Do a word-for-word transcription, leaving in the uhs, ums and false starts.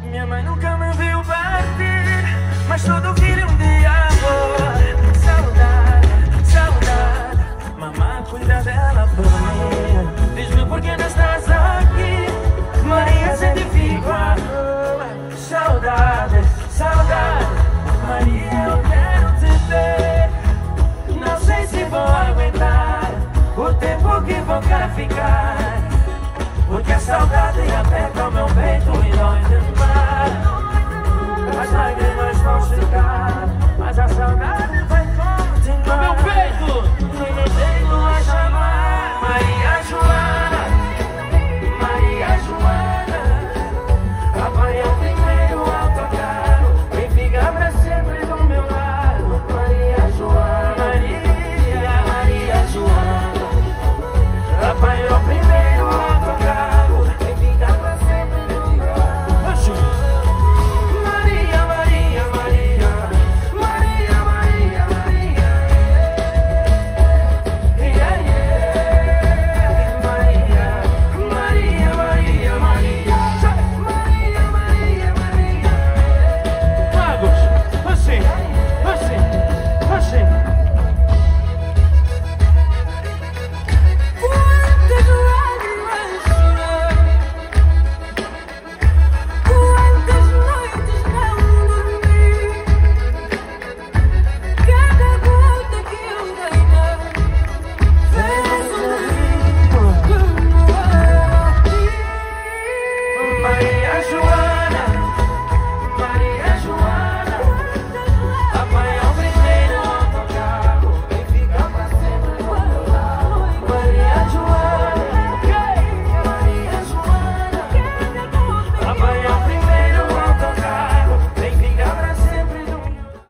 Minha mãe nunca me viu partir, mas todo filho um dia amor. Saudade, saudade, mamãe cuida dela por mim. Diz-me por que não estás aqui, Maria, se te fico à rua. Saudade, saudade, Maria, eu quero te ver. Não sei se vou aguentar o tempo que vou cá ficar, porque a saudade aperta o meu peito e